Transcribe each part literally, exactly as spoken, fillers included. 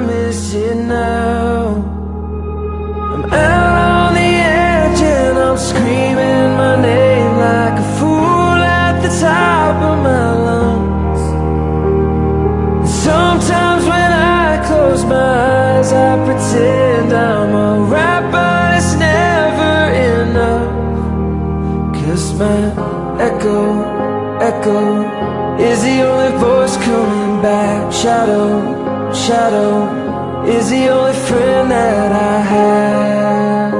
miss it now. I'm out on the edge and I'm screaming my name like a fool at the top of my lungs. Sometimes when I close my eyes I pretend I'm alright, but it's never enough. Cause my echo, echo is the only voice coming back. Shadow, shadow is the only friend that I have.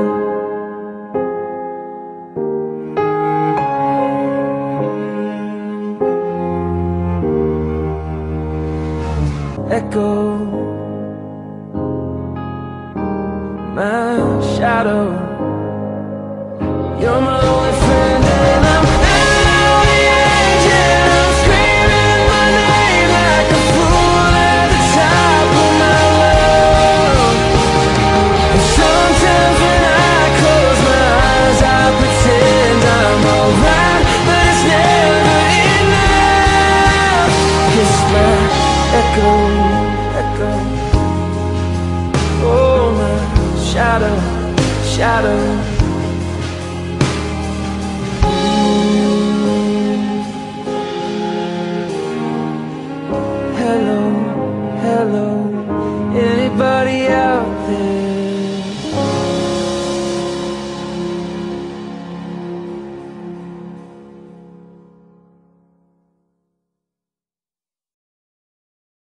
Echo, my shadow, you're my only friend, and I'm out on the edge and I'm screaming my name like a fool at the top of my lungs. And sometimes when I close my eyes I pretend I'm alright, but it's never enough. Cause my echo, echo, oh my shadow, shadow. Hello, hello.